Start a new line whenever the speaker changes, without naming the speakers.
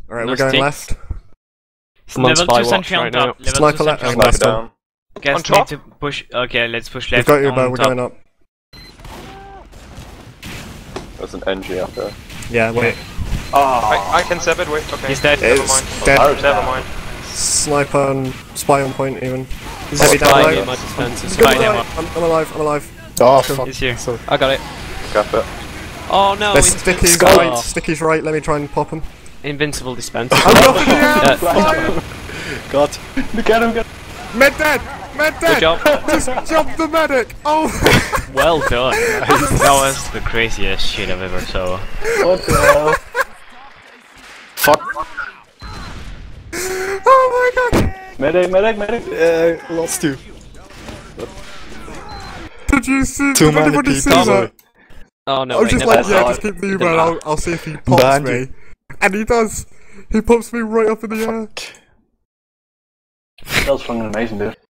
Alright, we're going left.
Level 2 sentry on top.
Sniper left.
Sniper down.
Guys need to push. Okay, let's push left.
We've got you, Bo. We're going up.
There's an NG up there.
Yeah, wait.
I can stab it, wait, okay.
He's dead.
Never mind.
Dead.
Never mind.
Sniper and spy on point even.
He's
Heavy down low. I'm alive.
Oh, fuck.
He's here. I got it.
Got it.
Oh no,
there's Sticky's right. Sticky's right, let me try and pop him.
Invincible dispenser.
I'm up in the air!
God. Get him,
Med dead!
Good job.
Just jump the medic! Oh!
Well done. That was the craziest shit I've ever saw.
What the hell? Fuck.
Oh my god!
Medic! Lost you.
Did you see?
Too
Did
many
anybody see
people.
that?
Oh no,
I was just like, yeah, just keep the
Didn't
email, I'll see if he pops
Behind
me.
you.
And he does! He pops me right up in the air.
That was fucking amazing, dude.